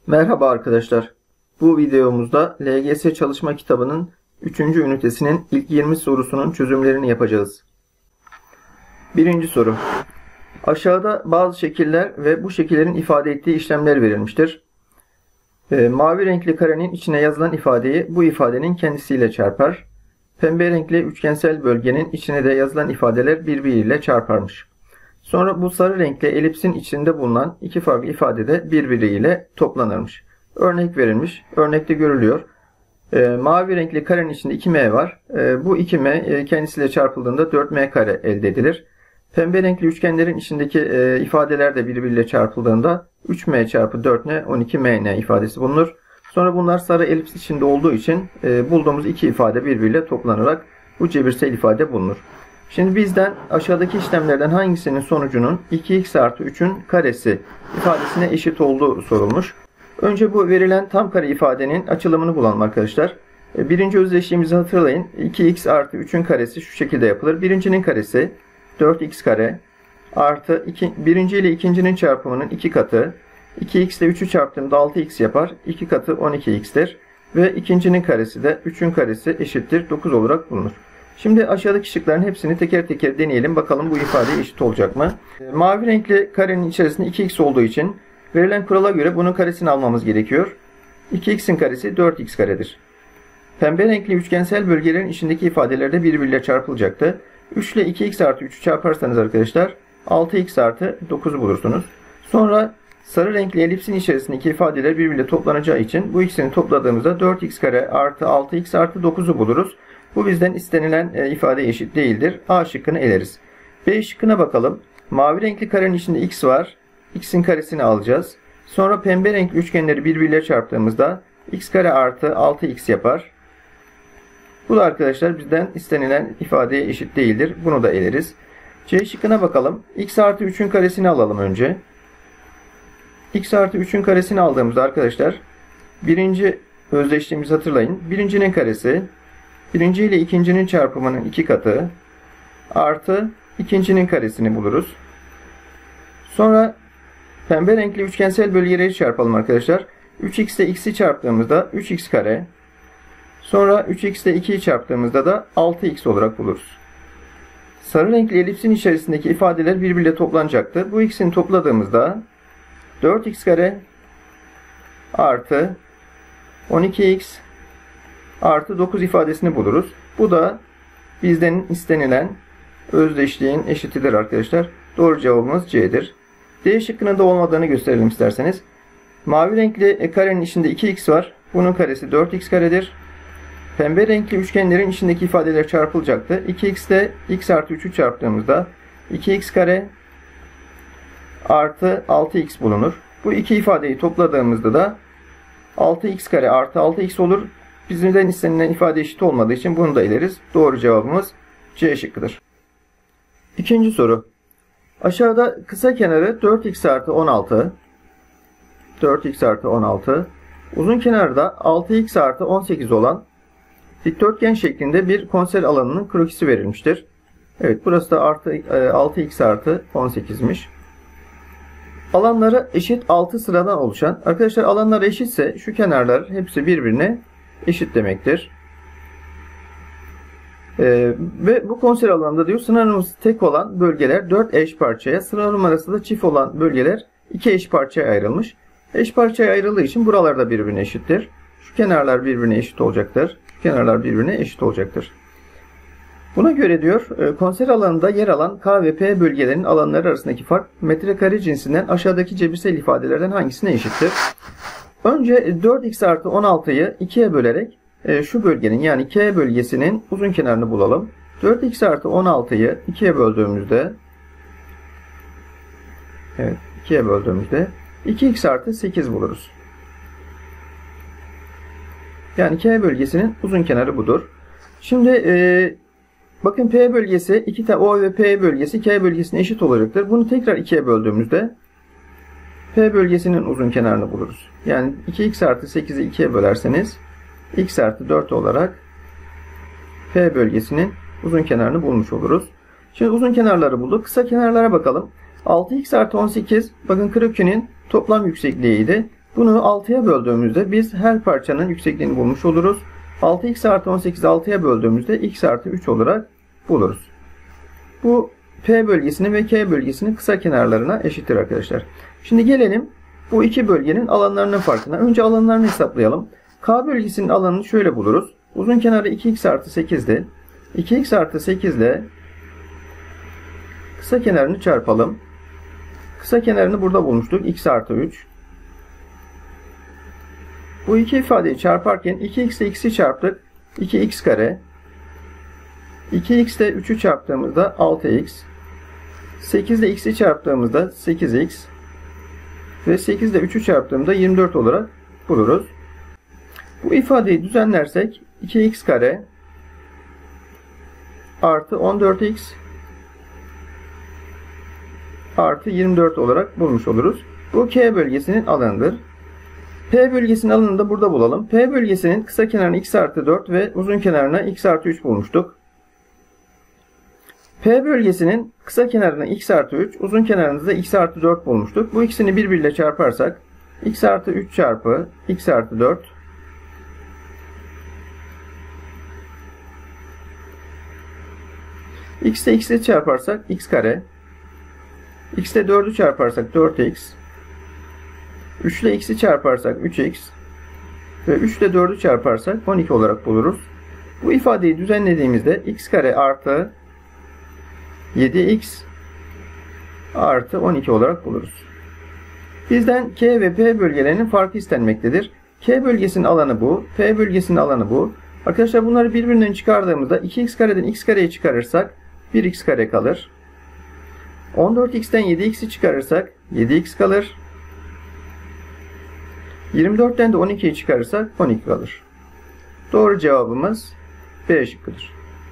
Merhaba arkadaşlar. Bu videomuzda LGS çalışma kitabının 3. ünitesinin ilk 20 sorusunun çözümlerini yapacağız. Birinci soru. Aşağıda bazı şekiller ve bu şekillerin ifade ettiği işlemler verilmiştir. Mavi renkli karenin içine yazılan ifadeyi bu ifadenin kendisiyle çarpar. Pembe renkli üçgensel bölgenin içine de yazılan ifadeler birbiriyle çarparmış. Sonra bu sarı renkli elipsin içinde bulunan iki farklı ifade de birbiriyle toplanırmış. Örnek verilmiş. Örnekte görülüyor. Mavi renkli karenin içinde 2m var. Bu 2m kendisiyle çarpıldığında 4m kare elde edilir. Pembe renkli üçgenlerin içindeki ifadeler de birbiriyle çarpıldığında 3m çarpı 4n 12mn ifadesi bulunur. Sonra bunlar sarı elips içinde olduğu için bulduğumuz iki ifade birbiriyle toplanarak bu cebirsel ifade bulunur. Şimdi bizden aşağıdaki işlemlerden hangisinin sonucunun 2x artı 3'ün karesi ifadesine eşit olduğu sorulmuş. Önce bu verilen tam kare ifadenin açılımını bulalım arkadaşlar. Birinci özdeşliğimizi hatırlayın. 2x artı 3'ün karesi şu şekilde yapılır. Birincinin karesi 4x kare artı birinci ile ikincinin çarpımının 2 katı. 2x ile 3'ü çarptığımda 6x yapar. 2 katı 12x'tir. Ve ikincinin karesi de 3'ün karesi eşittir 9 olarak bulunur. Şimdi aşağıdaki şıkların hepsini teker teker deneyelim. Bakalım bu ifade eşit olacak mı? Mavi renkli karenin içerisinde 2x olduğu için verilen kurala göre bunun karesini almamız gerekiyor. 2x'in karesi 4x karedir. Pembe renkli üçgensel bölgelerin içindeki ifadeler de birbiriyle çarpılacaktı. 3 ile 2x artı 3'ü çarparsanız arkadaşlar 6x artı 9'u bulursunuz. Sonra sarı renkli elipsin içerisindeki ifadeler birbiriyle toplanacağı için bu ikisini topladığımızda 4x kare artı 6x artı 9'u buluruz. Bu bizden istenilen ifade eşit değildir. A şıkkını eleriz. B şıkkına bakalım. Mavi renkli karenin içinde x var. X'in karesini alacağız. Sonra pembe renkli üçgenleri birbiriyle çarptığımızda x kare artı 6x yapar. Bu da arkadaşlar bizden istenilen ifadeye eşit değildir. Bunu da eleriz. C şıkkına bakalım. X artı 3'ün karesini alalım önce. X artı 3'ün karesini aldığımızda arkadaşlar birinci özdeşliğimizi hatırlayın. Birincinin karesi birinci ile ikincinin çarpımının 2 katı artı ikincinin karesini buluruz. Sonra pembe renkli üçgensel bölgeleri çarpalım arkadaşlar. 3x ile x'i çarptığımızda 3x kare. Sonra 3x ile 2'yi çarptığımızda da 6x olarak buluruz. Sarı renkli elipsin içerisindeki ifadeler birbiriyle toplanacaktı. Bu ikisini topladığımızda 4x kare artı 12x artı 9 ifadesini buluruz. Bu da bizden istenilen özdeşliğin eşitidir arkadaşlar. Doğru cevabımız C'dir. D şıkkının da olmadığını gösterelim isterseniz. Mavi renkli karenin içinde 2x var. Bunun karesi 4x karedir. Pembe renkli üçgenlerin içindeki ifadeler çarpılacaktı. 2x ile x artı 3'ü çarptığımızda 2x kare artı 6x bulunur. Bu iki ifadeyi topladığımızda da 6x kare artı 6x olur. Bizden istenilen ifade eşit olmadığı için bunu da eleriz. Doğru cevabımız C şıkkıdır. İkinci soru. Aşağıda kısa kenarı 4x artı 16. 4x artı 16. Uzun kenarda 6x artı 18 olan dikdörtgen şeklinde bir konser alanının krokisi verilmiştir. Evet, burası da artı 6x artı 18'miş. Alanları eşit 6 sıradan oluşan. Arkadaşlar alanlar eşitse şu kenarlar hepsi birbirine eşit demektir. Ve bu konser alanında diyor sıra numarası tek olan bölgeler 4 eş parçaya, sıra numarası da çift olan bölgeler 2 eş parçaya ayrılmış. Eş parçaya ayrıldığı için buralar da birbirine eşittir. Şu kenarlar birbirine eşit olacaktır. Şu kenarlar birbirine eşit olacaktır. Buna göre diyor konser alanında yer alan K ve P bölgelerinin alanları arasındaki fark metrekare cinsinden aşağıdaki cebirsel ifadelerden hangisine eşittir? Önce 4x artı 16'yı 2'ye bölerek şu bölgenin yani K bölgesinin uzun kenarını bulalım. 4x artı 16'yı 2'ye böldüğümüzde 2x artı 8 buluruz. Yani K bölgesinin uzun kenarı budur. Şimdi bakın P bölgesi O ve P bölgesi K bölgesine eşit olacaktır. Bunu tekrar 2'ye böldüğümüzde P bölgesinin uzun kenarını buluruz. Yani 2x artı 8'i 2'ye bölerseniz x artı 4 olarak P bölgesinin uzun kenarını bulmuş oluruz. Şimdi uzun kenarları bulduk. Kısa kenarlara bakalım. 6x artı 18 bakın krokinin toplam yüksekliğiydi. Bunu 6'ya böldüğümüzde biz her parçanın yüksekliğini bulmuş oluruz. 6x artı 18'i 6'ya böldüğümüzde x artı 3 olarak buluruz. Bu P bölgesinin ve K bölgesinin kısa kenarlarına eşittir arkadaşlar. Şimdi gelelim bu iki bölgenin alanlarının farkına. Önce alanlarını hesaplayalım. K bölgesinin alanını şöyle buluruz. Uzun kenarı 2x artı 8'di. 2x artı 8 ile kısa kenarını çarpalım. Kısa kenarını burada bulmuştuk. X artı 3. Bu iki ifadeyi çarparken 2x ile x'i çarptık. 2x kare. 2x ile 3'ü çarptığımızda 6x. 8 ile x'i çarptığımızda 8x. Ve 8 ile 3'ü çarptığımda 24 olarak buluruz. Bu ifadeyi düzenlersek 2x kare artı 14x artı 24 olarak bulmuş oluruz. Bu K bölgesinin alanıdır. P bölgesinin alanını da burada bulalım. P bölgesinin kısa kenarını x artı 4 ve uzun kenarına x artı 3 bulmuştuk. P bölgesinin kısa kenarını x artı 3, uzun kenarını da x artı 4 bulmuştuk. Bu ikisini birbiriyle çarparsak x artı 3 çarpı x artı 4 x ile x'i çarparsak x kare, x ile 4'ü çarparsak 4x, 3 ile x'i çarparsak 3x ve 3 ile 4'ü çarparsak 12 olarak buluruz. Bu ifadeyi düzenlediğimizde x kare artı 7x artı 12 olarak buluruz. Bizden K ve P bölgelerinin farkı istenmektedir. K bölgesinin alanı bu, P bölgesinin alanı bu. Arkadaşlar bunları birbirinden çıkardığımızda 2x kareden x kareyi çıkarırsak 1x kare kalır. 14x'ten 7x'i çıkarırsak 7x kalır. 24'ten de 12'yi çıkarırsak 12 kalır. Doğru cevabımız B şıkkıdır.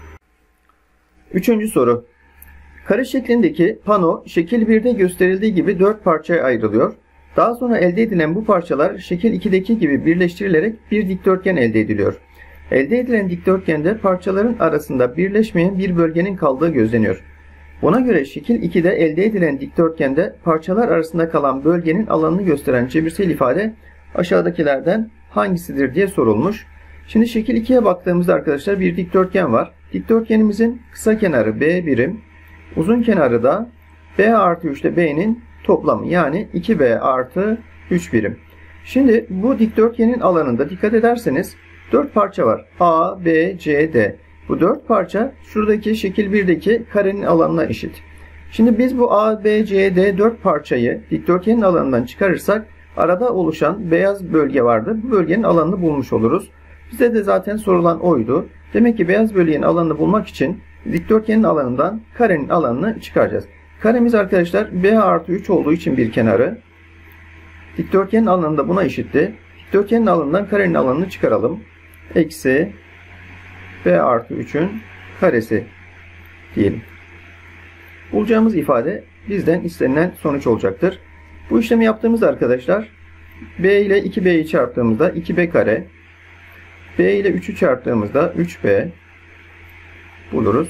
Üçüncü soru. Kare şeklindeki pano şekil 1'de gösterildiği gibi 4 parçaya ayrılıyor. Daha sonra elde edilen bu parçalar şekil 2'deki gibi birleştirilerek bir dikdörtgen elde ediliyor. Elde edilen dikdörtgende parçaların arasında birleşmeyen bir bölgenin kaldığı gözleniyor. Buna göre şekil 2'de elde edilen dikdörtgende parçalar arasında kalan bölgenin alanını gösteren cebirsel ifade aşağıdakilerden hangisidir diye sorulmuş. Şimdi şekil 2'ye baktığımızda arkadaşlar bir dikdörtgen var. Dikdörtgenimizin kısa kenarı B birim, uzun kenarı da B artı 3 ile B'nin toplamı, yani 2B artı 3 birim. Şimdi bu dikdörtgenin alanında dikkat ederseniz 4 parça var. A, B, C, D. Bu 4 parça şuradaki şekil 1'deki karenin alanına eşit. Şimdi biz bu A, B, C, D 4 parçayı dikdörtgenin alanından çıkarırsak arada oluşan beyaz bölge vardı. Bu bölgenin alanını bulmuş oluruz. Bize de zaten sorulan oydu. Demek ki beyaz bölgenin alanını bulmak için dikdörtgenin alanından karenin alanını çıkaracağız. Karemiz arkadaşlar B artı 3 olduğu için bir kenarı. Dikdörtgenin alanı da buna eşitti. Dikdörtgenin alanından karenin alanını çıkaralım. Eksi B artı 3'ün karesi diyelim. Bulacağımız ifade bizden istenilen sonuç olacaktır. Bu işlemi yaptığımızda arkadaşlar B ile 2B'yi çarptığımızda 2B kare, B ile 3'ü çarptığımızda 3B buluruz.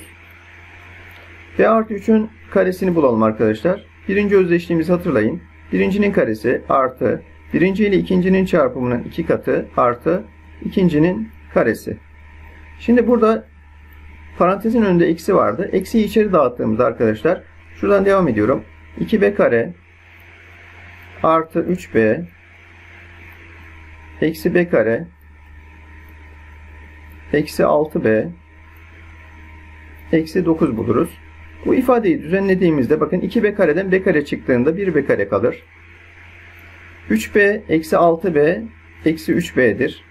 B artı 3'ün karesini bulalım arkadaşlar. Birinci özdeşliğimizi hatırlayın. Birincinin karesi artı birinci ile ikincinin çarpımının 2 katı artı ikincinin karesi. Şimdi burada parantezin önünde eksi vardı. Eksiyi içeri dağıttığımızda arkadaşlar şuradan devam ediyorum. 2B kare artı 3B eksi B kare eksi 6B eksi 9 buluruz. Bu ifadeyi düzenlediğimizde bakın 2B kareden B kare çıktığında 1B kare kalır. 3B eksi 6B eksi 3B'dir.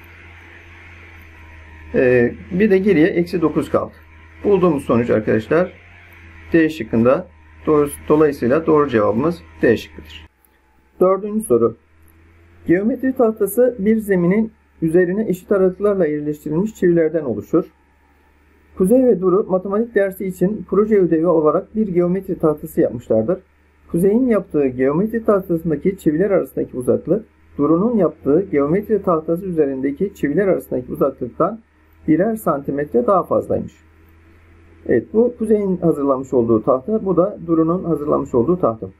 Bir de geriye eksi 9 kaldı. Bulduğumuz sonuç arkadaşlar D şıkkında. Dolayısıyla doğru cevabımız D şıkkıdır. Dördüncü soru. Geometri tahtası bir zeminin üzerine eşit aralıklarla yerleştirilmiş çivilerden oluşur. Kuzey ve Duru matematik dersi için proje ödevi olarak bir geometri tahtası yapmışlardır. Kuzey'in yaptığı geometri tahtasındaki çiviler arasındaki uzaklık, Duru'nun yaptığı geometri tahtası üzerindeki çiviler arasındaki uzaklıktan birer santimetre daha fazlaymış. Evet, bu Kuzey'in hazırlamış olduğu tahta, bu da Duru'nun hazırlamış olduğu tahta.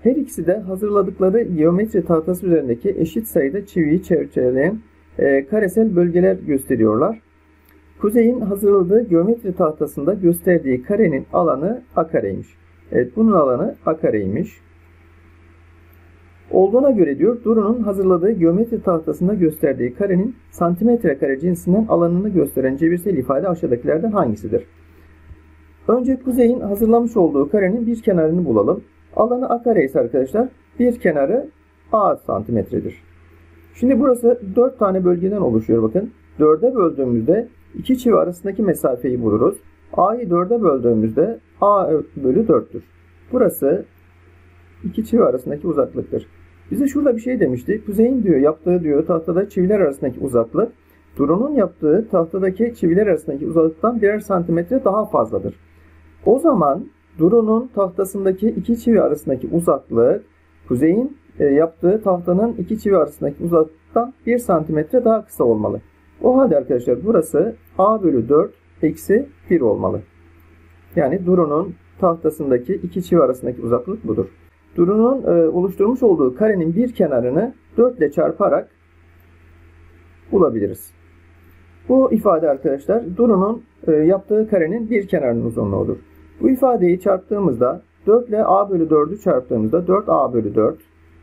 Her ikisi de hazırladıkları geometri tahtası üzerindeki eşit sayıda çiviyi çerçeveleyen karesel bölgeler gösteriyorlar. Kuzey'in hazırladığı geometri tahtasında gösterdiği karenin alanı A kareymiş. Evet, bunun alanı A kareymiş. Olduğuna göre diyor, Duru'nun hazırladığı geometri tahtasında gösterdiği karenin santimetre kare cinsinden alanını gösteren cebirsel ifade aşağıdakilerden hangisidir? Önce Kuzey'in hazırlamış olduğu karenin bir kenarını bulalım. Alanı A kare ise arkadaşlar bir kenarı A santimetredir. Şimdi burası 4 tane bölgeden oluşuyor bakın. 4'e böldüğümüzde iki çivi arasındaki mesafeyi buluruz. A'yı 4'e böldüğümüzde A bölü 4'tür. Burası iki çivi arasındaki uzaklıktır. Bize şurada bir şey demişti. Kuzey'in diyor yaptığı diyor tahtada çiviler arasındaki uzaklık Duru'nun yaptığı tahtadaki çiviler arasındaki uzaklıktan birer santimetre daha fazladır. O zaman Duru'nun tahtasındaki iki çivi arasındaki uzaklık Kuzey'in yaptığı tahtanın iki çivi arasındaki uzaklıktan 1 santimetre daha kısa olmalı. O halde arkadaşlar burası A bölü 4 eksi 1 olmalı. Yani Duru'nun tahtasındaki iki çivi arasındaki uzaklık budur. Duru'nun oluşturmuş olduğu karenin bir kenarını 4 ile çarparak bulabiliriz. Bu ifade arkadaşlar Duru'nun yaptığı karenin bir kenarının uzunluğudur. Bu ifadeyi çarptığımızda 4 ile A bölü 4'ü çarptığımızda 4A bölü 4.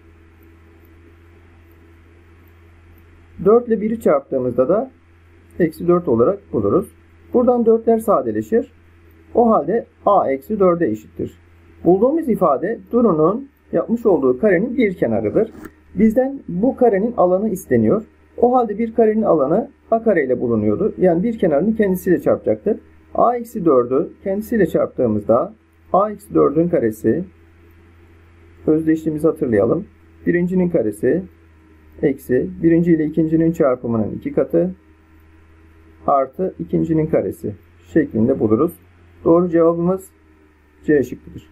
4 ile 1'i çarptığımızda da eksi 4 olarak buluruz. Buradan 4'ler sadeleşir. O halde A eksi 4'e eşittir. Bulduğumuz ifade Duru'nun yapmış olduğu karenin bir kenarıdır. Bizden bu karenin alanı isteniyor. O halde bir karenin alanı A kare ile bulunuyordu. Yani bir kenarını kendisiyle çarpacaktık. A eksi 4'ü kendisiyle çarptığımızda A eksi 4'ün karesi, özdeşliğimizi hatırlayalım. Birincinin karesi eksi birinci ile ikincinin çarpımının 2 katı artı ikincinin karesi şeklinde buluruz. Doğru cevabımız C şıkkıdır.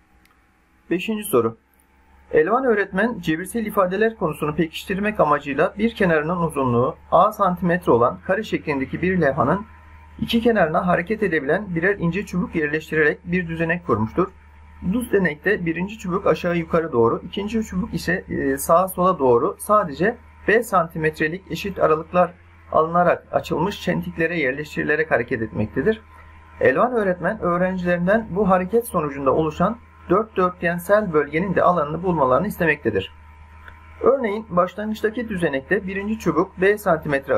5. soru. Elvan öğretmen cebirsel ifadeler konusunu pekiştirmek amacıyla bir kenarının uzunluğu A santimetre olan kare şeklindeki bir levhanın iki kenarına hareket edebilen birer ince çubuk yerleştirerek bir düzenek kurmuştur. Bu düzenekte birinci çubuk aşağı yukarı doğru, ikinci çubuk ise sağa sola doğru sadece 5 santimetrelik eşit aralıklar alınarak açılmış çentiklere yerleştirilerek hareket etmektedir. Elvan öğretmen öğrencilerinden bu hareket sonucunda oluşan dörtgensel bölgenin de alanını bulmalarını istemektedir. Örneğin başlangıçtaki düzenekte birinci çubuk B santimetre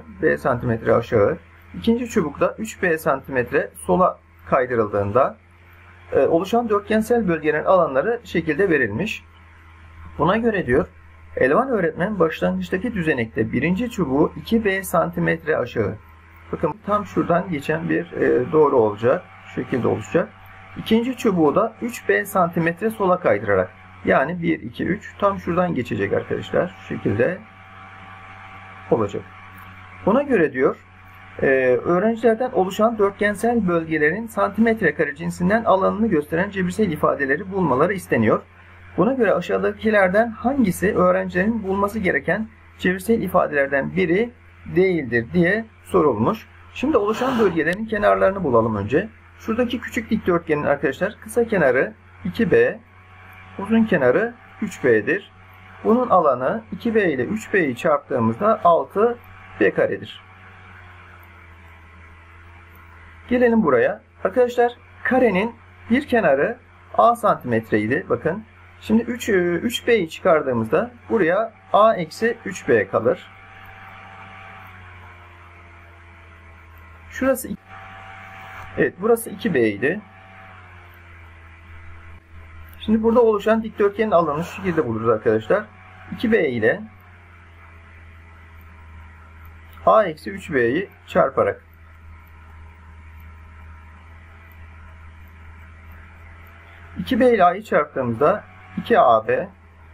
aşağı, ikinci çubukta 3B santimetre sola kaydırıldığında oluşan dörtgensel bölgenin alanları şekilde verilmiş. Buna göre diyor, Elvan öğretmen başlangıçtaki düzenekte birinci çubuğu 2B santimetre aşağı. Bakın tam şuradan geçen bir doğru olacak. Şu şekilde oluşacak. İkinci çubuğu da 3B santimetre sola kaydırarak. Yani 1, 2, 3 tam şuradan geçecek arkadaşlar. Şu şekilde olacak. Buna göre diyor, öğrencilerden oluşan dörtgensel bölgelerin santimetre kare cinsinden alanını gösteren cebirsel ifadeleri bulmaları isteniyor. Buna göre aşağıdakilerden hangisi öğrencilerin bulması gereken cebirsel ifadelerden biri değildir diye sorulmuş. Şimdi oluşan bölgelerin kenarlarını bulalım önce. Şuradaki küçük dikdörtgenin arkadaşlar kısa kenarı 2B, uzun kenarı 3B'dir. Bunun alanı 2B ile 3B'yi çarptığımızda 6B karedir. Gelelim buraya. Arkadaşlar karenin bir kenarı A santimetreydi. Bakın. Şimdi 3B'yi çıkardığımızda buraya A eksi 3B kalır. Şurası, evet, burası 2B idi. Şimdi burada oluşan dikdörtgenin alanını şu şekilde buluruz arkadaşlar. 2B ile A eksi 3B'yi çarparak. B ile A'yı çarptığımızda 2AB,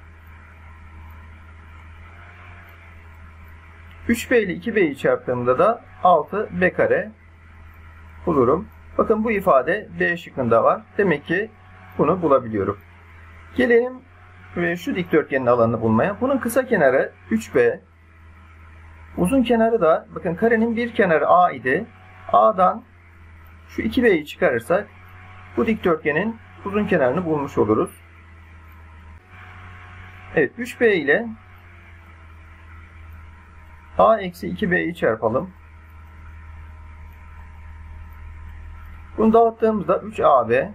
3B ile 2B'yi çarptığımda da 6B kare bulurum. Bakın bu ifade B şıkkında var. Demek ki bunu bulabiliyorum. Gelelim şu dikdörtgenin alanını bulmaya. Bunun kısa kenarı 3B. Uzun kenarı da bakın karenin bir kenarı A idi. A'dan şu 2B'yi çıkarırsak bu dikdörtgenin uzun kenarını bulmuş oluruz. Evet, 3b ile a eksi 2b'yi çarpalım. Bunu dağıttığımızda 3ab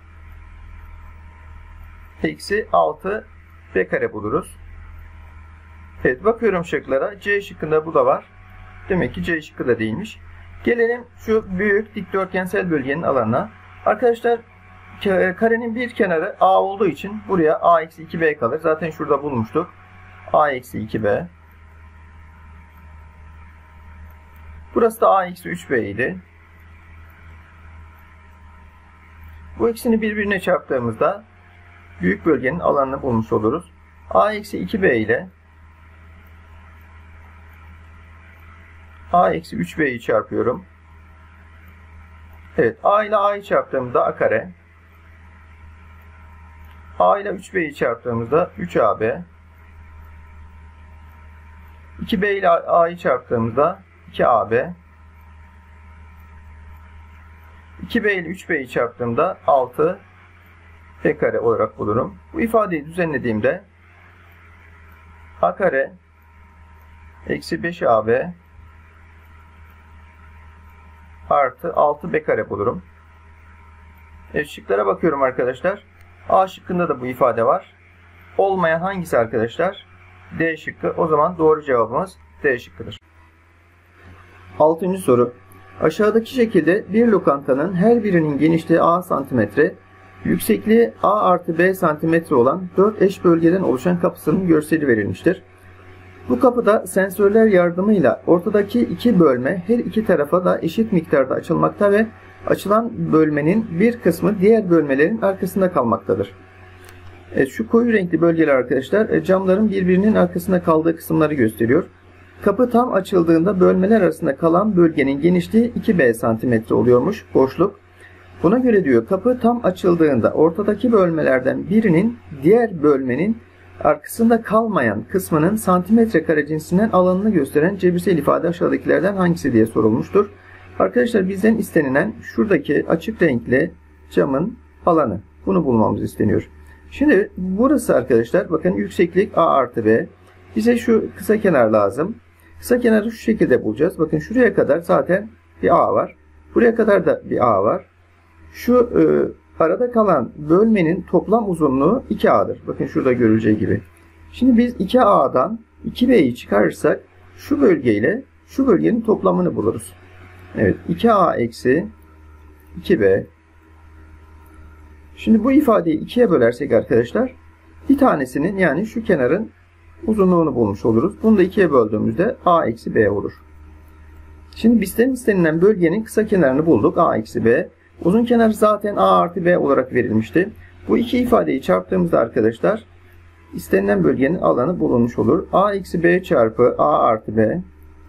eksi 6b kare buluruz. Evet, bakıyorum şıklara. C şıkkında bu da var. Demek ki C şıkkı da değilmiş. Gelelim şu büyük dikdörtgensel bölgenin alanına. Arkadaşlar karenin bir kenarı A olduğu için buraya A eksi 2B kalır. Zaten şurada bulmuştuk. A eksi 2B. Burası da A eksi 3B idi. Bu ikisini birbirine çarptığımızda büyük bölgenin alanını bulmuş oluruz. A eksi 2B ile A eksi 3B'yi çarpıyorum. Evet, A ile A'yı çarptığımızda A kare. A ile 3B'yi çarptığımızda 3AB. 2B ile A'yı çarptığımızda 2AB. 2B ile 3B'yi çarptığımda 6B kare olarak bulurum. Bu ifadeyi düzenlediğimde A kare eksi 5AB artı 6B kare bulurum. Evet, şıklara bakıyorum arkadaşlar. A şıkkında da bu ifade var. Olmayan hangisi arkadaşlar? D şıkkı. O zaman doğru cevabımız D şıkkıdır. 6. soru. Aşağıdaki şekilde bir lokantanın her birinin genişliği A santimetre, yüksekliği A artı B santimetre olan 4 eş bölgeden oluşan kapısının görseli verilmiştir. Bu kapıda sensörler yardımıyla ortadaki iki bölme her iki tarafa da eşit miktarda açılmakta ve açılan bölmenin bir kısmı diğer bölmelerin arkasında kalmaktadır. Evet, şu koyu renkli bölgeler arkadaşlar camların birbirinin arkasında kaldığı kısımları gösteriyor. Kapı tam açıldığında bölmeler arasında kalan bölgenin genişliği 2B santimetre oluyormuş, boşluk. Buna göre diyor, kapı tam açıldığında ortadaki bölmelerden birinin diğer bölmenin arkasında kalmayan kısmının santimetre kare cinsinden alanını gösteren cebirsel ifade aşağıdakilerden hangisi diye sorulmuştur. Arkadaşlar bizden istenilen şuradaki açık renkli camın alanı. Bunu bulmamız isteniyor. Şimdi burası arkadaşlar bakın yükseklik A artı B. Bize şu kısa kenar lazım. Kısa kenarı şu şekilde bulacağız. Bakın şuraya kadar zaten bir A var. Buraya kadar da bir A var. Şu arada kalan bölmenin toplam uzunluğu 2A'dır. Bakın şurada görüleceği gibi. Şimdi biz 2A'dan 2B'yi çıkarırsak şu bölgeyle şu bölgenin toplamını buluruz. Evet, 2A eksi 2B. Şimdi bu ifadeyi 2'ye bölersek arkadaşlar bir tanesinin yani şu kenarın uzunluğunu bulmuş oluruz. Bunu da 2'ye böldüğümüzde A eksi B olur. Şimdi bizden istenilen bölgenin kısa kenarını bulduk. A eksi B. Uzun kenar zaten A artı B olarak verilmişti. Bu iki ifadeyi çarptığımızda arkadaşlar istenilen bölgenin alanı bulunmuş olur. A eksi B çarpı A artı B.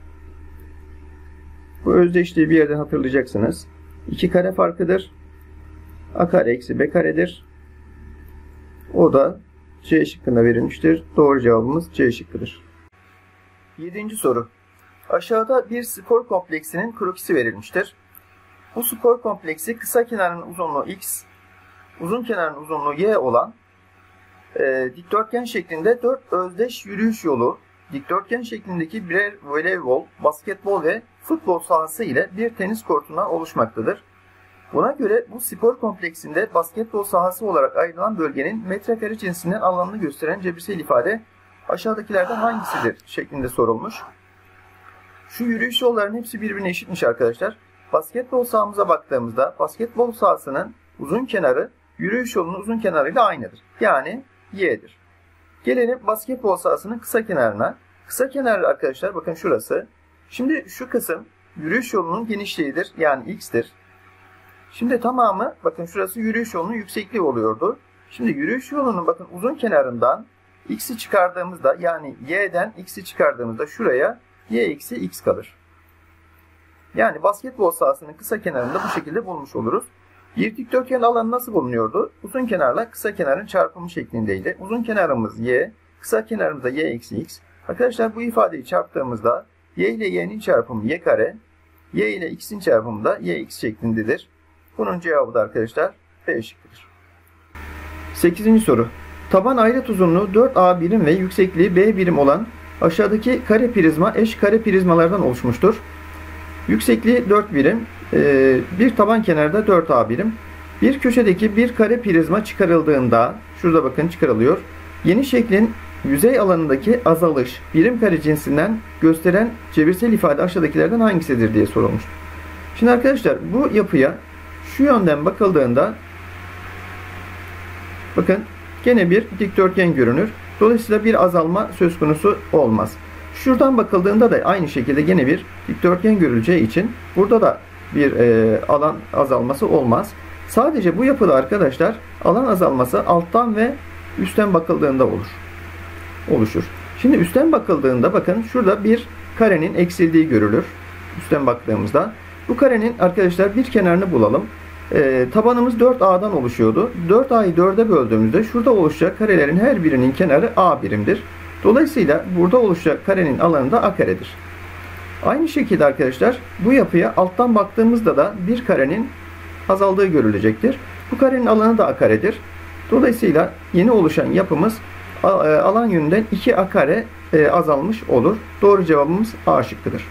Bu özdeşliği bir yerden hatırlayacaksınız. 2 kare farkıdır. A kare eksi B karedir. O da C şıkkında verilmiştir. Doğru cevabımız C şıkkıdır. 7. soru. Aşağıda bir spor kompleksinin krokisi verilmiştir. Bu spor kompleksi kısa kenarın uzunluğu x, uzun kenarın uzunluğu y olan dikdörtgen şeklinde 4 özdeş yürüyüş yolu, dikdörtgen şeklindeki birer voleybol, basketbol ve futbol sahası ile bir tenis kortundan oluşmaktadır. Buna göre bu spor kompleksinde basketbol sahası olarak ayrılan bölgenin metrekare cinsinden alanını gösteren cebirsel ifade aşağıdakilerden hangisidir şeklinde sorulmuş. Şu yürüyüş yollarının hepsi birbirine eşitmiş arkadaşlar. Basketbol sahamıza baktığımızda basketbol sahasının uzun kenarı yürüyüş yolunun uzun kenarıyla aynıdır. Yani y'dir. Gelelim basketbol sahasının kısa kenarına. Kısa kenarı arkadaşlar bakın şurası. Şimdi şu kısım yürüyüş yolunun genişliğidir. Yani x'tir. Şimdi tamamı bakın şurası yürüyüş yolunun yüksekliği oluyordu. Şimdi yürüyüş yolunun bakın uzun kenarından x'i çıkardığımızda yani y'den x'i çıkardığımızda şuraya y eksi x kalır. Yani basketbol sahasının kısa kenarını da bu şekilde bulmuş oluruz. Bir dikdörtgen alanı nasıl bulunuyordu? Uzun kenarla kısa kenarın çarpımı şeklindeydi. Uzun kenarımız y, kısa kenarımız da y eksi x. Arkadaşlar bu ifadeyi çarptığımızda y ile y'nin çarpımı y kare, y ile x'in çarpımı da y x şeklindedir. Bunun cevabı da arkadaşlar B şıkkıdır. 8. soru. Taban ayrıt uzunluğu 4A birim ve yüksekliği B birim olan aşağıdaki kare prizma eş kare prizmalardan oluşmuştur. Yüksekliği 4 birim, bir taban kenarda 4A birim. Bir köşedeki bir kare prizma çıkarıldığında, şurada bakın çıkarılıyor. Yeni şeklin yüzey alanındaki azalış birim kare cinsinden gösteren cebirsel ifade aşağıdakilerden hangisidir diye sorulmuş. Şimdi arkadaşlar bu yapıya şu yönden bakıldığında bakın gene bir dikdörtgen görünür. Dolayısıyla bir azalma söz konusu olmaz. Şuradan bakıldığında da aynı şekilde gene bir dikdörtgen görüleceği için burada da bir alan azalması olmaz. Sadece bu yapıda arkadaşlar alan azalması alttan ve üstten bakıldığında oluşur. Şimdi üstten bakıldığında bakın şurada bir karenin eksildiği görülür. Üstten baktığımızda. Bu karenin arkadaşlar bir kenarını bulalım. Tabanımız 4A'dan oluşuyordu. 4A'yı 4'e böldüğümüzde şurada oluşacak karelerin her birinin kenarı A birimdir. Dolayısıyla burada oluşacak karenin alanı da A karedir. Aynı şekilde arkadaşlar bu yapıya alttan baktığımızda da bir karenin azaldığı görülecektir. Bu karenin alanı da A karedir. Dolayısıyla yeni oluşan yapımız alan yönünden 2A kare azalmış olur. Doğru cevabımız A şıkkıdır.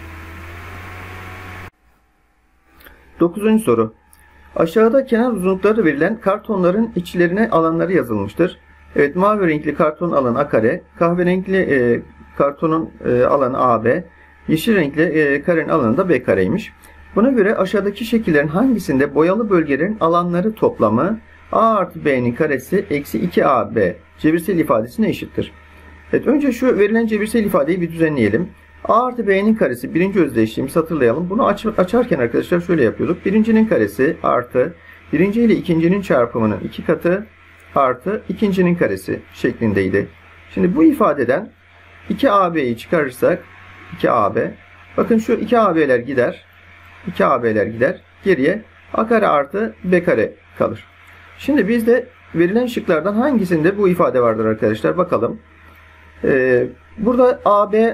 9. soru. Aşağıda kenar uzunlukları verilen kartonların içlerine alanları yazılmıştır. Evet, mavi renkli karton alanı A kare, kahverengi kartonun alanı AB, yeşil renkli karenin alanı da B kareymiş. Buna göre aşağıdaki şekillerin hangisinde boyalı bölgelerin alanları toplamı A artı B'nin karesi eksi 2AB cebirsel ifadesine eşittir. Evet, önce şu verilen cebirsel ifadeyi bir düzenleyelim. A artı B'nin karesi birinci özdeşliğimizi hatırlayalım. Bunu açarken arkadaşlar şöyle yapıyorduk. Birincinin karesi artı birinci ile ikincinin çarpımının 2 katı artı ikincinin karesi şeklindeydi. Şimdi bu ifadeden 2AB'yi çıkarırsak 2AB, bakın şu 2AB'ler gider. 2AB'ler gider. Geriye A kare artı B kare kalır. Şimdi bizde verilen şıklardan hangisinde bu ifade vardır arkadaşlar? Bakalım. Burada AB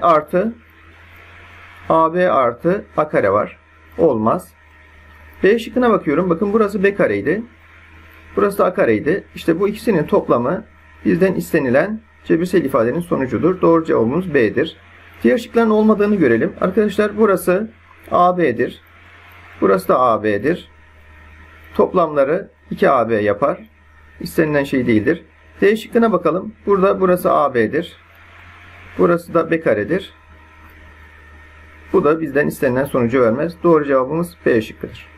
artı A kare var. Olmaz. B şıkkına bakıyorum. Bakın burası B kareydi. Burası da A kareydi. İşte bu ikisinin toplamı bizden istenilen cebirsel ifadenin sonucudur. Doğru cevabımız B'dir. Diğer şıkların olmadığını görelim. Arkadaşlar burası AB'dir. Burası da AB'dir. Toplamları 2AB yapar. İstenilen şey değildir. D şıkkına bakalım. Burası AB'dir. Burası da B karedir. Bu da bizden istenilen sonucu vermez. Doğru cevabımız B şıkkıdır.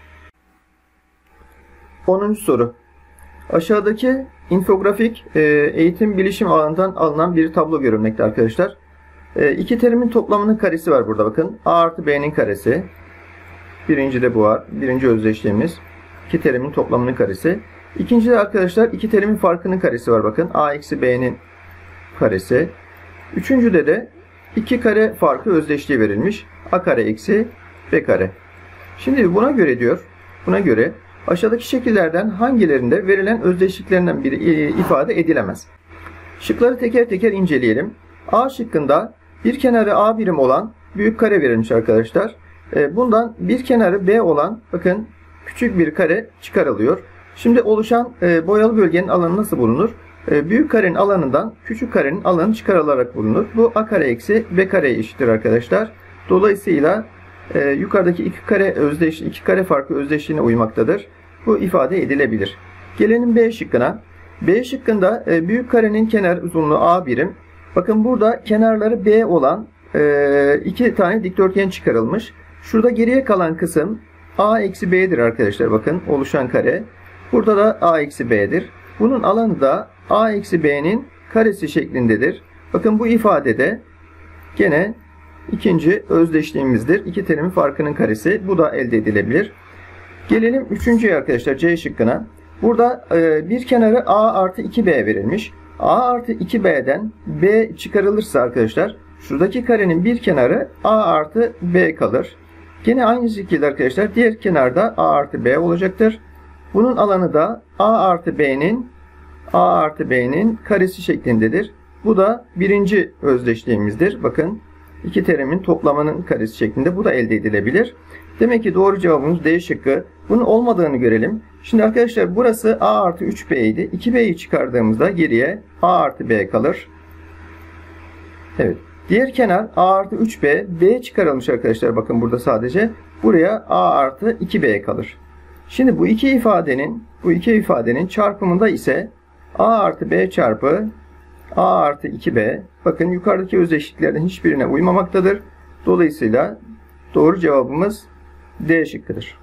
10. soru. Aşağıdaki infografik eğitim bilişim alanından alınan bir tablo görülmekte arkadaşlar. İki terimin toplamının karesi var burada bakın. A artı B'nin karesi. Birinci de bu var. Birinci özdeşliğimiz. İki terimin toplamının karesi. İkinci de arkadaşlar iki terimin farkının karesi var bakın. A eksi B'nin karesi. Üçüncüde de iki kare farkı özdeşliği verilmiş. A kare eksi B kare. Şimdi buna göre diyor. Buna göre aşağıdaki şekillerden hangilerinde verilen özdeşliklerinden biri ifade edilemez? Şıkları teker teker inceleyelim. A şıkkında bir kenarı A birim olan büyük kare verilmiş arkadaşlar. Bundan bir kenarı B olan bakın küçük bir kare çıkarılıyor. Şimdi oluşan boyalı bölgenin alanı nasıl bulunur? Büyük karenin alanından küçük karenin alanı çıkarılarak bulunur. Bu A kare eksi B kareye eşittir arkadaşlar. Dolayısıyla yukarıdaki iki kare farkı özdeşliğine uymaktadır. Bu ifade edilebilir. Gelelim B şıkkına. B şıkkında büyük karenin kenar uzunluğu A birim. Bakın burada kenarları B olan iki tane dikdörtgen çıkarılmış. Şurada geriye kalan kısım A eksi B'dir arkadaşlar. Bakın oluşan kare. Burada da A eksi B'dir. Bunun alanı da A eksi B'nin karesi şeklindedir. Bakın bu ifadede gene ikinci özdeşliğimizdir. İki terimin farkının karesi. Bu da elde edilebilir. Gelelim üçüncüye arkadaşlar, C şıkkına. Burada bir kenarı A artı 2B verilmiş. A artı 2B'den B çıkarılırsa arkadaşlar şuradaki karenin bir kenarı A artı B kalır. Gene aynı şekilde arkadaşlar diğer kenarda A artı B olacaktır. Bunun alanı da A artı B'nin karesi şeklindedir. Bu da birinci özdeşliğimizdir. Bakın iki terimin toplamının karesi şeklinde. Bu da elde edilebilir. Demek ki doğru cevabımız D şıkkı. Bunun olmadığını görelim. Şimdi arkadaşlar burası A artı 3B idi. 2B'yi çıkardığımızda geriye A artı B kalır. Evet. Diğer kenar A artı 3B. B çıkarılmış arkadaşlar. Bakın burada sadece. Buraya A artı 2B kalır. Şimdi bu iki ifadenin çarpımında ise A artı B çarpı A artı 2B. Bakın yukarıdaki özdeşliklerden hiçbirine uymamaktadır. Dolayısıyla doğru cevabımız D şıkkıdır.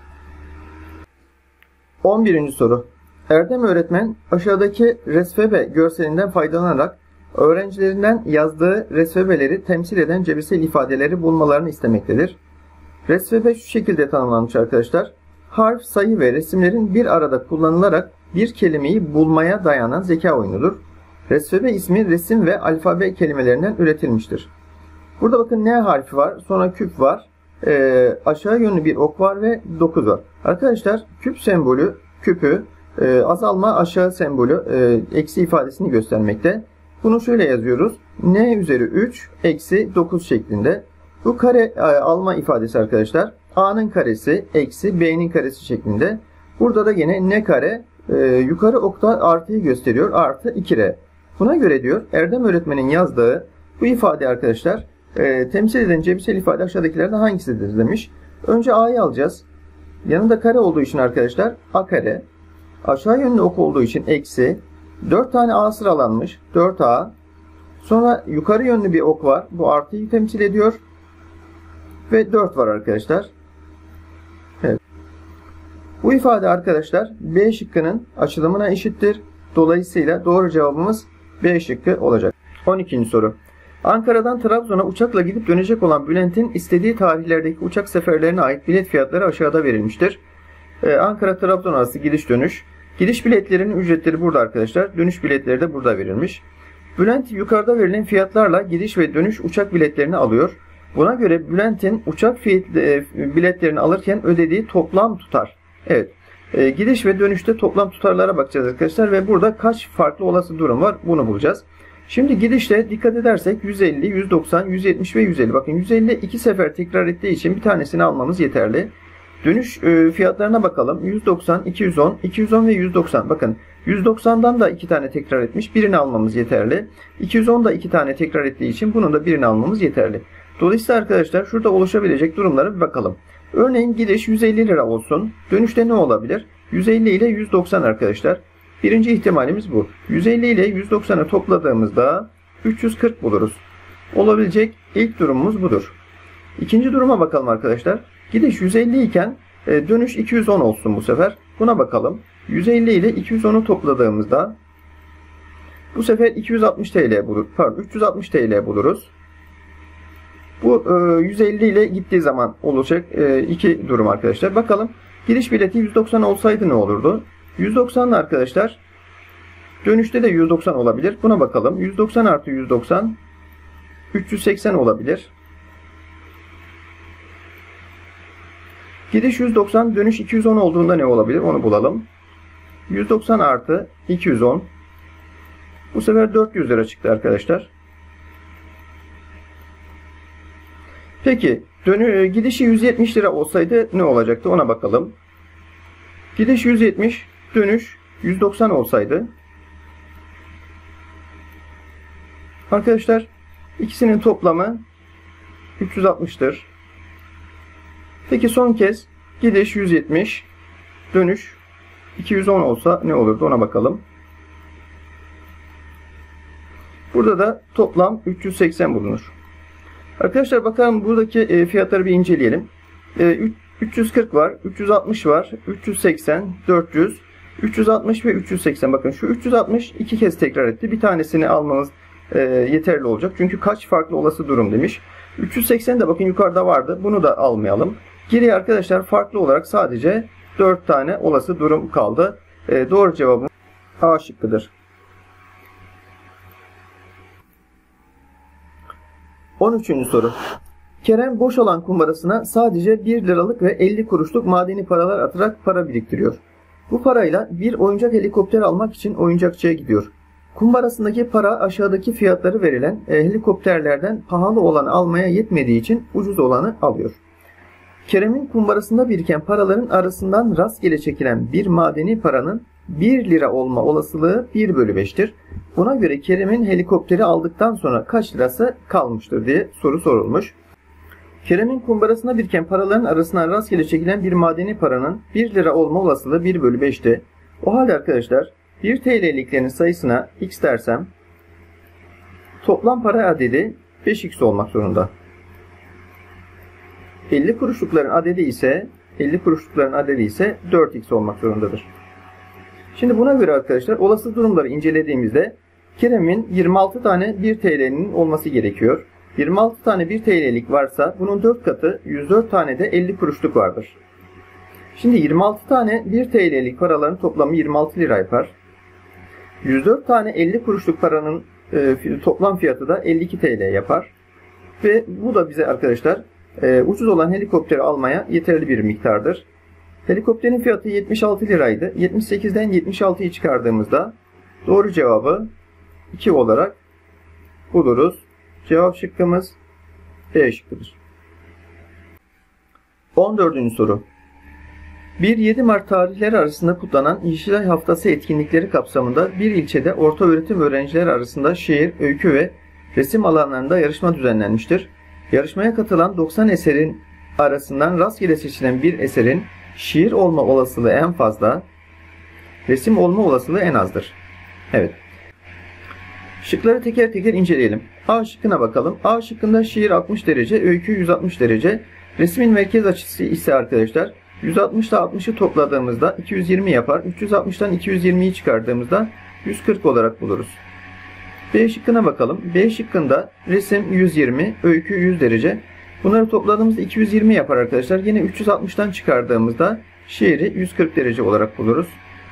11. soru. Erdem öğretmen aşağıdaki resfebe görselinden faydalanarak öğrencilerinden yazdığı resfebeleri temsil eden cebirsel ifadeleri bulmalarını istemektedir. Resfebe şu şekilde tanımlanmış arkadaşlar. Harf, sayı ve resimlerin bir arada kullanılarak bir kelimeyi bulmaya dayanan zeka oyunudur. Resfebe ismi resim ve alfabe kelimelerinden üretilmiştir. Burada bakın N harfi var, sonra küp var, aşağı yönlü bir ok var ve 9 var. Arkadaşlar küp sembolü, küpü, azalma aşağı sembolü, eksi ifadesini göstermekte. Bunu şöyle yazıyoruz. N üzeri 3 eksi 9 şeklinde. Bu kare alma ifadesi arkadaşlar. A'nın karesi eksi B'nin karesi şeklinde. Burada da yine N kare yukarı okta artıyı gösteriyor. Artı 2R. Buna göre diyor Erdem öğretmenin yazdığı bu ifade arkadaşlar temsil eden cebirsel ifade aşağıdakilerden hangisidir demiş. Önce A'yı alacağız. Yanında kare olduğu için arkadaşlar A kare. Aşağı yönlü ok olduğu için eksi. 4 tane A sıralanmış. 4A. Sonra yukarı yönlü bir ok var. Bu artıyı temsil ediyor. Ve 4 var arkadaşlar. Evet. Bu ifade arkadaşlar B şıkkının açılımına eşittir. Dolayısıyla doğru cevabımız B şıkkı olacak. 12. soru. Ankara'dan Trabzon'a uçakla gidip dönecek olan Bülent'in istediği tarihlerdeki uçak seferlerine ait bilet fiyatları aşağıda verilmiştir. Ankara-Trabzon arası gidiş dönüş. Gidiş biletlerinin ücretleri burada arkadaşlar. Dönüş biletleri de burada verilmiş. Bülent yukarıda verilen fiyatlarla gidiş ve dönüş uçak biletlerini alıyor. Buna göre Bülent'in uçak biletlerini alırken ödediği toplam tutar. Evet. Gidiş ve dönüşte toplam tutarlara bakacağız arkadaşlar ve burada kaç farklı olası durum var bunu bulacağız. Şimdi gidişte dikkat edersek 150, 190, 170 ve 150. Bakın 150 iki sefer tekrar ettiği için bir tanesini almamız yeterli. Dönüş fiyatlarına bakalım. 190, 210, 210 ve 190. Bakın 190'dan da 2 tane tekrar etmiş. Birini almamız yeterli. 210 da 2 tane tekrar ettiği için bunun da birini almamız yeterli. Dolayısıyla arkadaşlar şurada oluşabilecek durumlara bir bakalım. Örneğin gidiş 150 lira olsun. Dönüşte ne olabilir? 150 ile 190 arkadaşlar. Birinci ihtimalimiz bu. 150 ile 190'ı topladığımızda 340 buluruz. Olabilecek ilk durumumuz budur. İkinci duruma bakalım arkadaşlar. Gidiş 150 iken dönüş 210 olsun bu sefer. Buna bakalım. 150 ile 210'u topladığımızda bu sefer 260 TL bulur. Pardon 360 TL buluruz. Bu 150 ile gittiği zaman olacak iki durum arkadaşlar. Bakalım gidiş bileti 190 olsaydı ne olurdu? 190 arkadaşlar dönüşte de 190 olabilir. Buna bakalım. 190 artı 190 380 olabilir. Gidiş 190 dönüş 210 olduğunda ne olabilir? Onu bulalım. 190 artı 210 bu sefer 400 lira çıktı arkadaşlar. Peki gidişi 170 lira olsaydı ne olacaktı? Ona bakalım. Gidiş 170, dönüş 190 olsaydı. Arkadaşlar ikisinin toplamı 360'tır. Peki son kez gidiş 170, dönüş 210 olsa ne olurdu? Ona bakalım. Burada da toplam 380 bulunur. Arkadaşlar bakalım buradaki fiyatları bir inceleyelim. 340 var, 360 var, 380, 400, 360 ve 380. Bakın şu 360 iki kez tekrar etti. Bir tanesini almanız yeterli olacak. Çünkü kaç farklı olası durum demiş. 380 de bakın yukarıda vardı. Bunu da almayalım. Geriye arkadaşlar farklı olarak sadece 4 tane olası durum kaldı. Doğru cevabım A şıkkıdır. 13. soru. Kerem boş olan kumbarasına sadece 1 liralık ve 50 kuruşluk madeni paralar atarak para biriktiriyor. Bu parayla bir oyuncak helikopter almak için oyuncakçıya gidiyor. Kumbarasındaki para aşağıdaki fiyatları verilen helikopterlerden pahalı olanı almaya yetmediği için ucuz olanı alıyor. Kerem'in kumbarasında biriken paraların arasından rastgele çekilen bir madeni paranın 1 lira olma olasılığı 1 bölü 5'tir. Buna göre Kerem'in helikopteri aldıktan sonra kaç lirası kalmıştır diye soru sorulmuş. Kerem'in kumbarasına biriken paraların arasından rastgele çekilen bir madeni paranın 1 lira olma olasılığı 1 bölü 5'ti. O halde arkadaşlar 1 TL'liklerin sayısına x dersem toplam para adedi 5x olmak zorunda. 50 kuruşlukların adedi ise 4x olmak zorundadır. Şimdi buna göre arkadaşlar olası durumları incelediğimizde Kerem'in 26 tane 1 TL'nin olması gerekiyor. 26 tane 1 TL'lik varsa bunun 4 katı 104 tane de 50 kuruşluk vardır. Şimdi 26 tane 1 TL'lik paraların toplamı 26 lira yapar. 104 tane 50 kuruşluk paranın toplam fiyatı da 52 TL yapar. Ve bu da bize arkadaşlar ucuz olan helikopteri almaya yeterli bir miktardır. Helikopterin fiyatı 76 liraydı. 78'den 76'yı çıkardığımızda doğru cevabı 2 olarak buluruz. Cevap şıkkımız B şıkkıdır. 14. soru. 1-7 Mart tarihleri arasında kutlanan Yeşilay Haftası etkinlikleri kapsamında bir ilçede ortaöğretim öğrencileri arasında şiir, öykü ve resim alanlarında yarışma düzenlenmiştir. Yarışmaya katılan 90 eserin arasından rastgele seçilen bir eserin şiir olma olasılığı en fazla, resim olma olasılığı en azdır. Evet. Şıkları teker teker inceleyelim. A şıkkına bakalım. A şıkkında şiir 60 derece, öykü 160 derece. Resmin merkez açısı ise arkadaşlar 160 ile 60'ı topladığımızda 220 yapar. 360'tan 220'yi çıkardığımızda 140 olarak buluruz. B şıkkına bakalım. B şıkkında resim 120, öykü 100 derece. Bunları topladığımızda 220 yapar arkadaşlar. Yine 360'tan çıkardığımızda şiiri 140 derece olarak buluruz.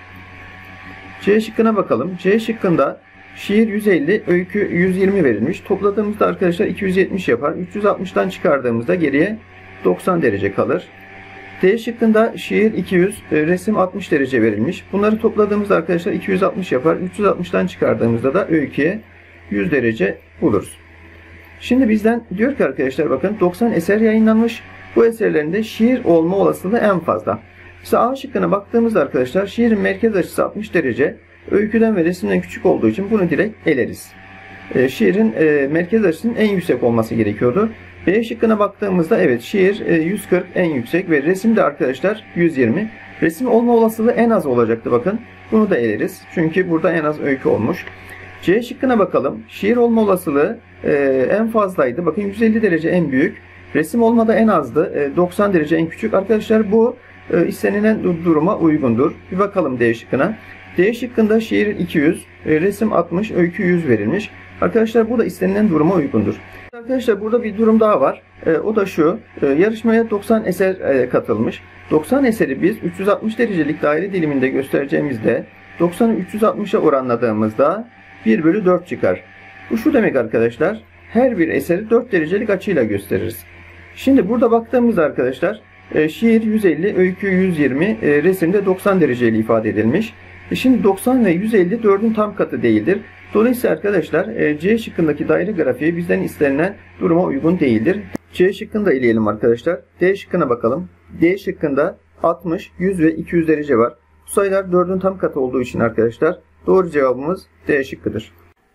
C şıkkına bakalım. C şıkkında şiir 150, öykü 120 verilmiş. Topladığımızda arkadaşlar 270 yapar. 360'tan çıkardığımızda geriye 90 derece kalır. D şıkkında şiir 200, resim 60 derece verilmiş. Bunları topladığımızda arkadaşlar 260 yapar. 360'tan çıkardığımızda da öyküye 100 derece buluruz. Şimdi bizden diyor ki arkadaşlar bakın 90 eser yayınlanmış. Bu eserlerinde şiir olma olasılığı en fazla. İşte A şıkkına baktığımızda arkadaşlar şiirin merkez açısı 60 derece. Öyküden ve resimden küçük olduğu için bunu direkt eleriz. Şiirin merkez açısının en yüksek olması gerekiyordu. B şıkkına baktığımızda evet şiir 140 en yüksek ve resim de arkadaşlar 120. Resim olma olasılığı en az olacaktı bakın. Bunu da eleriz. Çünkü burada en az öykü olmuş. C şıkkına bakalım. Şiir olma olasılığı en fazlaydı. Bakın 150 derece en büyük. Resim olmada en azdı. 90 derece en küçük. Arkadaşlar bu istenilen duruma uygundur. Bir bakalım D şıkkına. D şıkkında şiir 200, resim 60, öykü 100 verilmiş. Arkadaşlar bu da istenilen duruma uygundur. Arkadaşlar burada bir durum daha var. O da şu. Yarışmaya 90 eser katılmış. 90 eseri biz 360 derecelik daire diliminde göstereceğimizde 90'ı 360'a oranladığımızda 1 bölü 4 çıkar. Bu şu demek arkadaşlar. Her bir eseri 4 derecelik açıyla gösteririz. Şimdi burada baktığımızda arkadaşlar şiir 150, öykü 120, resimde 90 dereceyle ifade edilmiş. Şimdi 90 ve 150 4'ün tam katı değildir. Dolayısıyla arkadaşlar C şıkkındaki daire grafiği bizden istenilen duruma uygun değildir. C şıkkını da eleyelim arkadaşlar. D şıkkına bakalım. D şıkkında 60, 100 ve 200 derece var. Bu sayılar 4'ün tam katı olduğu için arkadaşlar doğru cevabımız D şıkkıdır.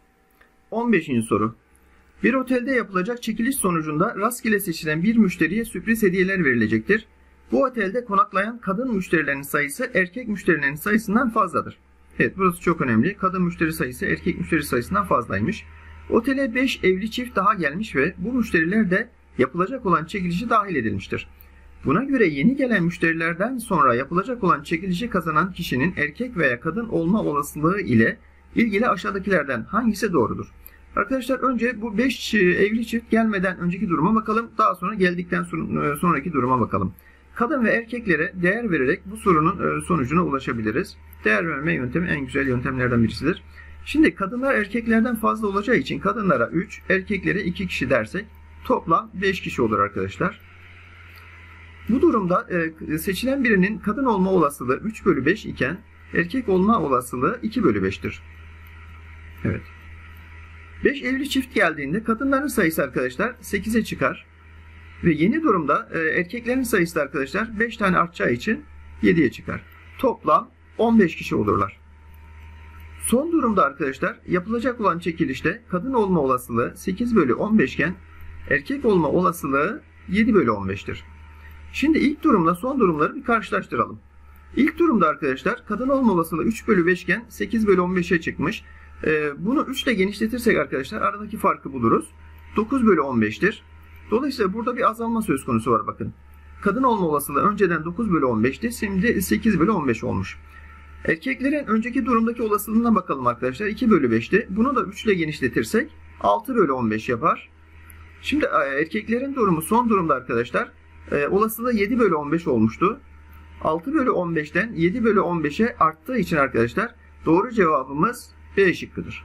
15. soru. Bir otelde yapılacak çekiliş sonucunda rastgele seçilen bir müşteriye sürpriz hediyeler verilecektir. Bu otelde konaklayan kadın müşterilerin sayısı erkek müşterilerin sayısından fazladır. Evet, burası çok önemli. Kadın müşteri sayısı erkek müşteri sayısından fazlaymış. Otele 5 evli çift daha gelmiş ve bu müşteriler de yapılacak olan çekilişe dahil edilmiştir. Buna göre yeni gelen müşterilerden sonra yapılacak olan çekilişi kazanan kişinin erkek veya kadın olma olasılığı ile ilgili aşağıdakilerden hangisi doğrudur? Arkadaşlar önce bu 5 evli çift gelmeden önceki duruma bakalım. Daha sonra geldikten sonraki duruma bakalım. Kadın ve erkeklere değer vererek bu sorunun sonucuna ulaşabiliriz. Değer verme yöntemi en güzel yöntemlerden birisidir. Şimdi kadınlar erkeklerden fazla olacağı için kadınlara 3, erkeklere 2 kişi dersek toplam 5 kişi olur arkadaşlar. Bu durumda seçilen birinin kadın olma olasılığı 3 bölü 5 iken erkek olma olasılığı 2 bölü 5'tir. Evet. 5 evli çift geldiğinde kadınların sayısı arkadaşlar 8'e çıkar. Ve yeni durumda erkeklerin sayısı da arkadaşlar 5 tane artacağı için 7'ye çıkar. Toplam 15 kişi olurlar. Son durumda arkadaşlar yapılacak olan çekilişte kadın olma olasılığı 8 bölü 15 iken erkek olma olasılığı 7 bölü 15'tir. Şimdi ilk durumla son durumları bir karşılaştıralım. İlk durumda arkadaşlar kadın olma olasılığı 3 bölü 5 iken 8 bölü 15'e çıkmış. Bunu 3 ile genişletirsek arkadaşlar aradaki farkı buluruz. 9 bölü 15'tir. Dolayısıyla burada bir azalma söz konusu var bakın. Kadın olma olasılığı önceden 9 bölü 15'ti. Şimdi 8 bölü 15 olmuş. Erkeklerin önceki durumdaki olasılığına bakalım arkadaşlar. 2 bölü 5'ti. Bunu da 3 ile genişletirsek 6 bölü 15 yapar. Şimdi erkeklerin durumu son durumda arkadaşlar olasılığı 7 bölü 15 olmuştu. 6 bölü 15'ten 7 bölü 15'e arttığı için arkadaşlar doğru cevabımız B şıkkıdır.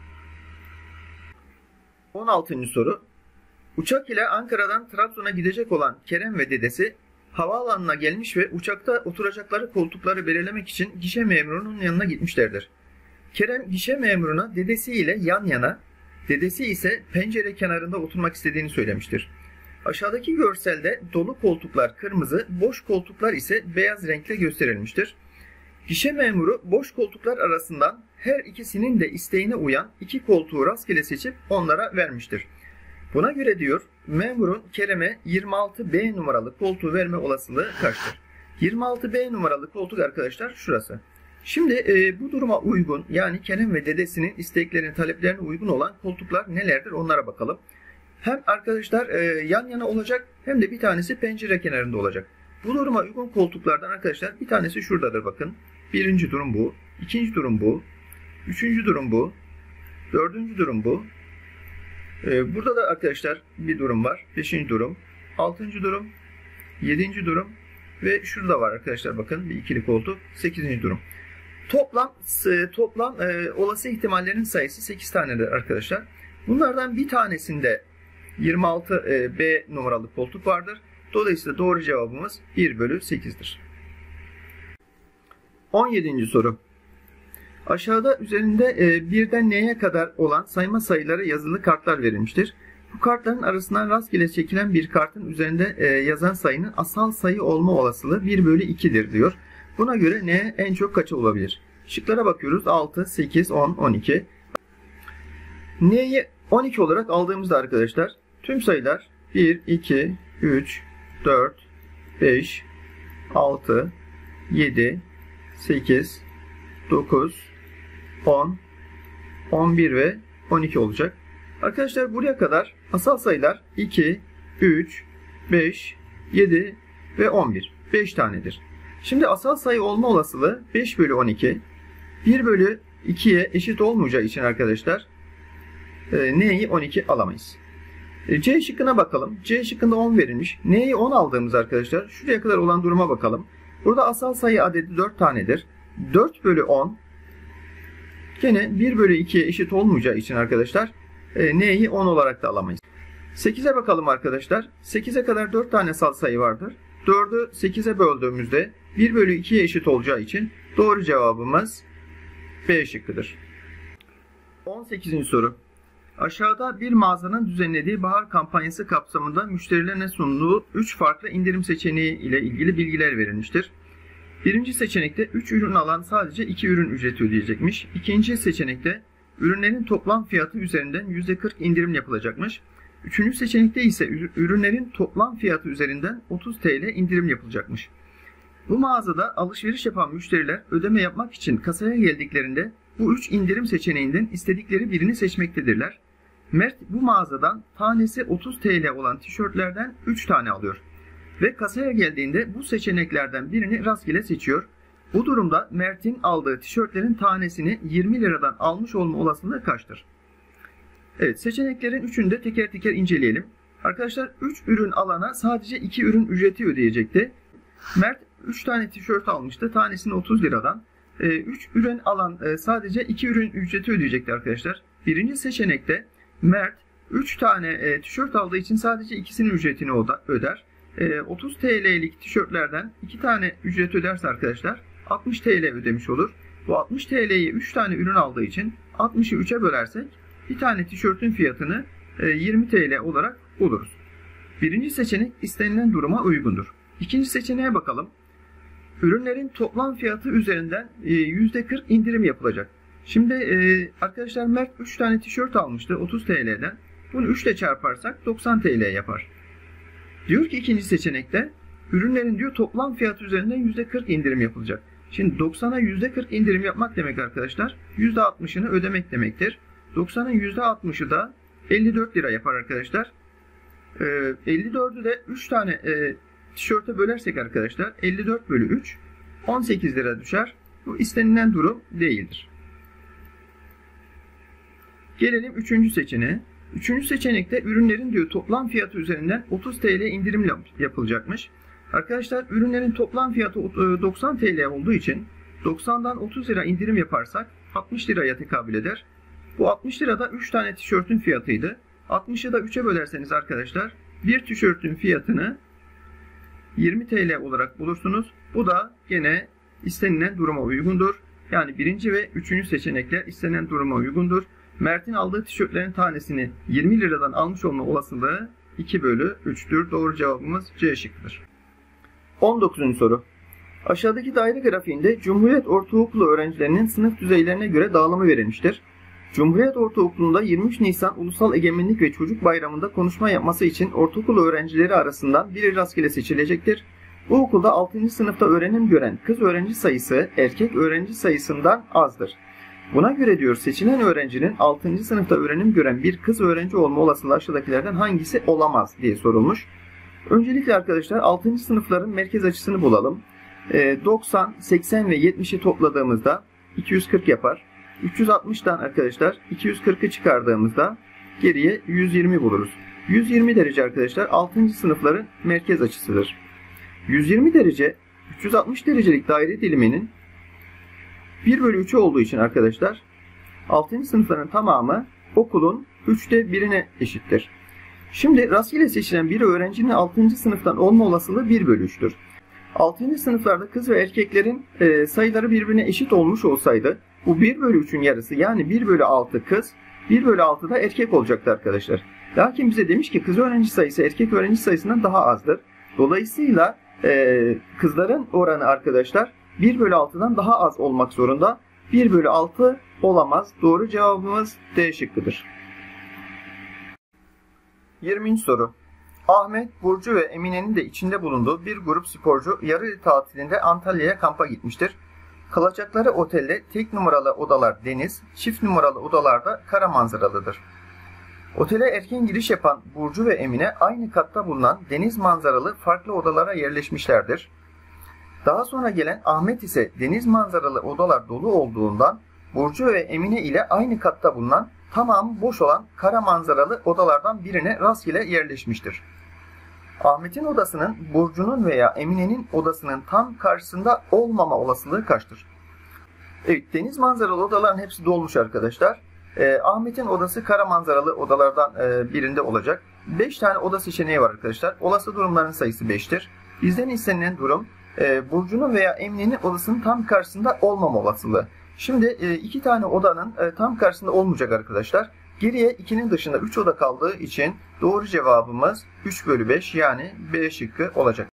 16. soru. Uçak ile Ankara'dan Trabzon'a gidecek olan Kerem ve dedesi havaalanına gelmiş ve uçakta oturacakları koltukları belirlemek için gişe memurunun yanına gitmişlerdir. Kerem gişe memuruna dedesiyle yan yana, dedesi ise pencere kenarında oturmak istediğini söylemiştir. Aşağıdaki görselde dolu koltuklar kırmızı, boş koltuklar ise beyaz renkle gösterilmiştir. Gişe memuru boş koltuklar arasından her ikisinin de isteğine uyan 2 koltuğu rastgele seçip onlara vermiştir. Buna göre diyor, memurun Kerem'e 26B numaralı koltuğu verme olasılığı kaçtır? 26B numaralı koltuk arkadaşlar şurası. Şimdi bu duruma uygun, yani Kerem ve dedesinin isteklerine, taleplerine uygun olan koltuklar nelerdir onlara bakalım. Hem arkadaşlar yan yana olacak hem de bir tanesi pencere kenarında olacak. Bu duruma uygun koltuklardan arkadaşlar bir tanesi şuradadır bakın. Birinci durum bu. İkinci durum bu. Üçüncü durum bu. Dördüncü durum bu. Burada da arkadaşlar bir durum var. Beşinci durum. Altıncı durum. Yedinci durum. Ve şurada var arkadaşlar bakın bir ikili koltuk. Sekizinci durum. Toplam olası ihtimallerin sayısı 8 tanedir arkadaşlar. Bunlardan bir tanesinde 26B numaralı koltuk vardır. Dolayısıyla doğru cevabımız 1 bölü 8'dir. 17. soru. Aşağıda üzerinde birden n'ye kadar olan sayma sayıları yazılı kartlar verilmiştir. Bu kartların arasından rastgele çekilen bir kartın üzerinde yazan sayının asal sayı olma olasılığı 1 bölü 2'dir diyor. Buna göre n en çok kaç olabilir? Şıklara bakıyoruz. 6, 8, 10, 12. N'yi 12 olarak aldığımızda arkadaşlar tüm sayılar 1, 2, 3, 4, 5, 6, 7, 8, 9, 10, 11 ve 12 olacak. Arkadaşlar buraya kadar asal sayılar 2, 3, 5, 7 ve 11. 5 tanedir. Şimdi asal sayı olma olasılığı 5 bölü 12. 1 bölü 2'ye eşit olmayacağı için arkadaşlar n'yi 12 alamayız. C şıkkına bakalım. C şıkkında 10 verilmiş. N'yi 10 aldığımız arkadaşlar şuraya kadar olan duruma bakalım. Burada asal sayı adedi 4 tanedir. 4 bölü 10 gene 1 bölü 2'ye eşit olmayacağı için arkadaşlar n'yi 10 olarak da alamayız. 8'e bakalım arkadaşlar. 8'e kadar 4 tane asal sayı vardır. 4'ü 8'e böldüğümüzde 1 bölü 2'ye eşit olacağı için doğru cevabımız B şıkkıdır. 18. soru. Aşağıda bir mağazanın düzenlediği bahar kampanyası kapsamında müşterilerine sunduğu 3 farklı indirim seçeneği ile ilgili bilgiler verilmiştir. Birinci seçenekte 3 ürün alan sadece 2 ürün ücreti ödeyecekmiş. İkinci seçenekte ürünlerin toplam fiyatı üzerinden %40 indirim yapılacakmış. Üçüncü seçenekte ise ürünlerin toplam fiyatı üzerinden 30 TL indirim yapılacakmış. Bu mağazada alışveriş yapan müşteriler ödeme yapmak için kasaya geldiklerinde bu 3 indirim seçeneğinden istedikleri birini seçmektedirler. Mert bu mağazadan tanesi 30 TL olan tişörtlerden 3 tane alıyor. Ve kasaya geldiğinde bu seçeneklerden birini rastgele seçiyor. Bu durumda Mert'in aldığı tişörtlerin tanesini 20 liradan almış olma olasılığı kaçtır? Evet, seçeneklerin üçünü de teker teker inceleyelim. Arkadaşlar 3 ürün alana sadece 2 ürün ücreti ödeyecekti. Mert 3 tane tişört almıştı. Tanesini 30 liradan. 3 ürün alan sadece 2 ürün ücreti ödeyecekti arkadaşlar. Birinci seçenekte Mert 3 tane tişört aldığı için sadece ikisinin ücretini öder. 30 TL'lik tişörtlerden 2 tane ücret öderse arkadaşlar 60 TL ödemiş olur. Bu 60 TL'yi 3 tane ürün aldığı için 60'ı 3'e bölersek bir tane tişörtün fiyatını 20 TL olarak buluruz. Birinci seçenek istenilen duruma uygundur. İkinci seçeneğe bakalım. Ürünlerin toplam fiyatı üzerinden %40 indirim yapılacak. Şimdi arkadaşlar Mert 3 tane tişört almıştı 30 TL'den. Bunu 3 ile çarparsak 90 TL yapar. Diyor ki ikinci seçenekte ürünlerin diyor toplam fiyatı üzerinden %40 indirim yapılacak. Şimdi 90'a %40 indirim yapmak demek arkadaşlar %60'ını ödemek demektir. 90'ın %60'ı da 54 lira yapar arkadaşlar. 54'ü de 3 tane tişörte bölersek arkadaşlar 54 bölü 3 18 lira düşer. Bu istenilen durum değildir. Gelelim 3. seçeneğe. 3. seçenekte ürünlerin diyor toplam fiyatı üzerinden 30 TL indirim yapılacakmış. Arkadaşlar ürünlerin toplam fiyatı 90 TL olduğu için 90'dan 30 lira indirim yaparsak 60 liraya tekabül eder. Bu 60 lira da 3 tane tişörtün fiyatıydı. 60'ı da 3'e bölerseniz arkadaşlar bir tişörtün fiyatını 20 TL olarak bulursunuz. Bu da gene istenilen duruma uygundur. Yani birinci ve üçüncü seçenekler istenilen duruma uygundur. Mert'in aldığı tişörtlerin tanesini 20 liradan almış olma olasılığı 2 bölü 3'tür. Doğru cevabımız C şıkkıdır. 19. soru. Aşağıdaki daire grafiğinde Cumhuriyet Ortaokulu öğrencilerinin sınıf düzeylerine göre dağılımı verilmiştir. Cumhuriyet Ortaokulu'nda 23 Nisan Ulusal Egemenlik ve Çocuk Bayramı'nda konuşma yapması için ortaokulu öğrencileri arasından biri rastgele seçilecektir. Bu okulda 6. sınıfta öğrenim gören kız öğrenci sayısı erkek öğrenci sayısından azdır. Buna göre diyor seçilen öğrencinin 6. sınıfta öğrenim gören bir kız öğrenci olma olasılığı aşağıdakilerden hangisi olamaz diye sorulmuş. Öncelikle arkadaşlar 6. sınıfların merkez açısını bulalım. 90, 80 ve 70'i topladığımızda 240 yapar. 360'dan arkadaşlar 240'ı çıkardığımızda geriye 120 buluruz. 120 derece arkadaşlar 6. sınıfların merkez açısıdır. 120 derece 360 derecelik daire diliminin 1 bölü 3'ü olduğu için arkadaşlar 6. sınıfların tamamı okulun 3'te 1'ine eşittir. Şimdi rastgele seçilen bir öğrencinin 6. sınıftan olma olasılığı 1 bölü 3'tür. 6. sınıflarda kız ve erkeklerin sayıları birbirine eşit olmuş olsaydı bu 1 bölü 3'ün yarısı yani 1 bölü 6 kız 1 bölü 6 da erkek olacaktı arkadaşlar. Lakin bize demiş ki kız öğrenci sayısı erkek öğrenci sayısından daha azdır. Dolayısıyla kızların oranı arkadaşlar 1 bölü 6'dan daha az olmak zorunda. 1 bölü 6 olamaz. Doğru cevabımız D şıkkıdır. 20. soru. Ahmet, Burcu ve Emine'nin de içinde bulunduğu bir grup sporcu yarı tatilinde Antalya'ya kampa gitmiştir. Kalacakları otelde tek numaralı odalar deniz, çift numaralı odalarda kara manzaralıdır. Otele erken giriş yapan Burcu ve Emine aynı katta bulunan deniz manzaralı farklı odalara yerleşmişlerdir. Daha sonra gelen Ahmet ise deniz manzaralı odalar dolu olduğundan Burcu ve Emine ile aynı katta bulunan tamamı boş olan kara manzaralı odalardan birine rastgele yerleşmiştir. Ahmet'in odasının Burcu'nun veya Emine'nin odasının tam karşısında olmama olasılığı kaçtır? Evet, deniz manzaralı odaların hepsi dolmuş arkadaşlar. Ahmet'in odası kara manzaralı odalardan birinde olacak. 5 tane oda seçeneği var arkadaşlar. Olası durumların sayısı 5'tir. Bizden istenilen durum Burcu'nun veya Emine'nin odasının tam karşısında olmama olasılığı. Şimdi 2 tane odanın tam karşısında olmayacak arkadaşlar. Geriye 2'nin dışında 3 oda kaldığı için doğru cevabımız 3 bölü 5 yani B şıkkı olacak.